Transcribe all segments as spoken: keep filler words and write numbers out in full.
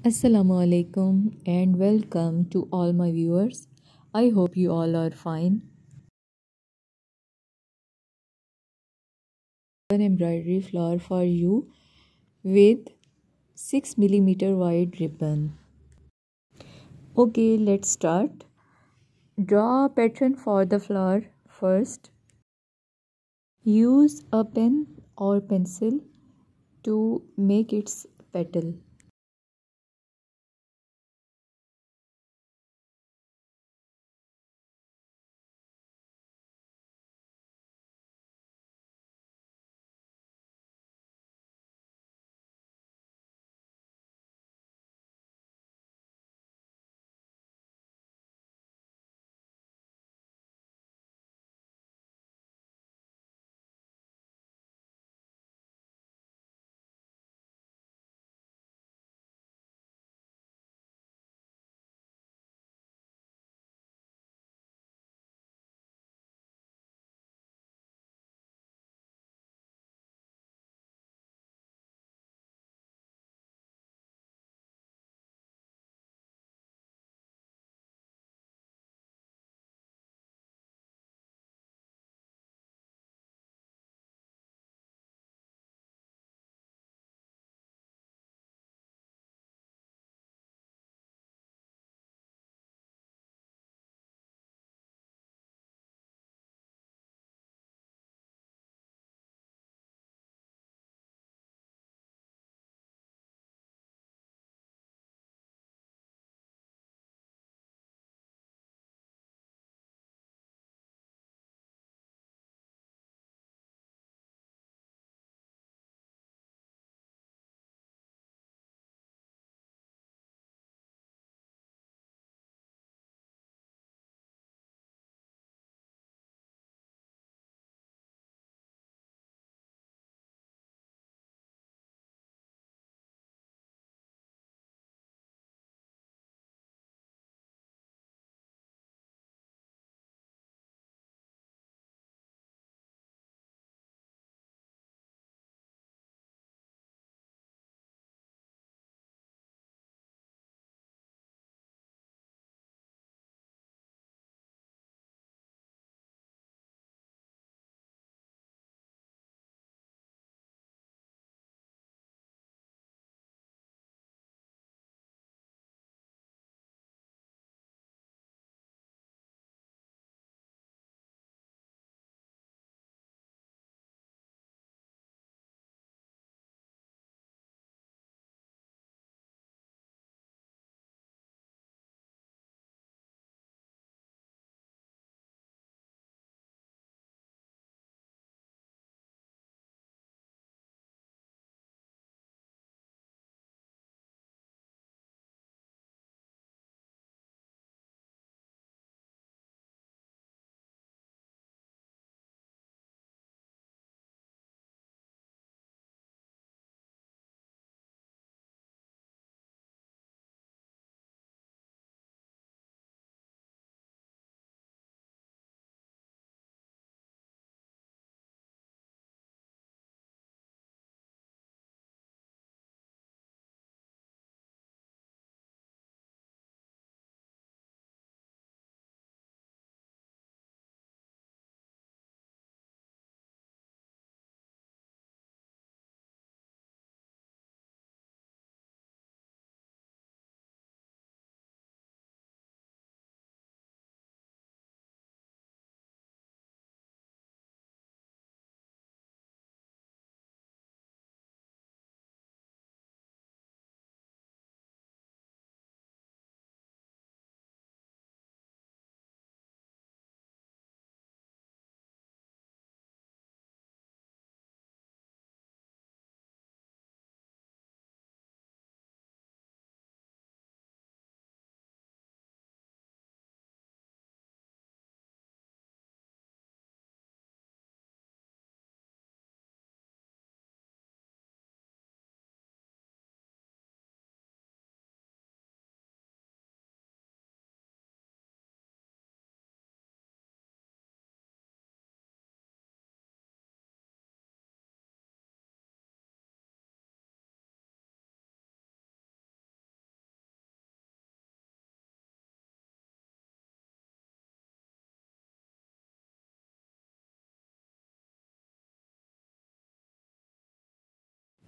Assalamu alaikum and welcome to all my viewers. I hope you all are fine. An embroidery flower for you with six millimeter wide ribbon. Okay, let's start. Draw a pattern for the flower first. Use a pen or pencil to make its petal.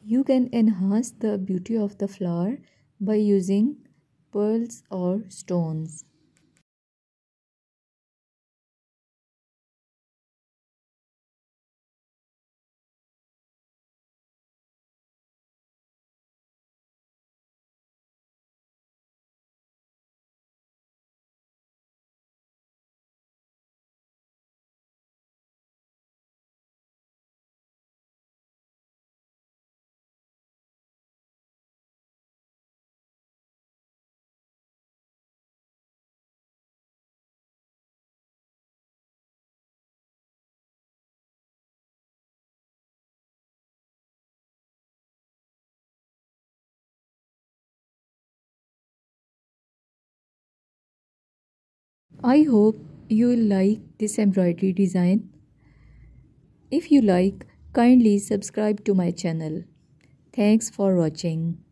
You can enhance the beauty of the flower by using pearls or stones. I hope you will like this embroidery design. If you like, kindly subscribe to my channel. Thanks for watching.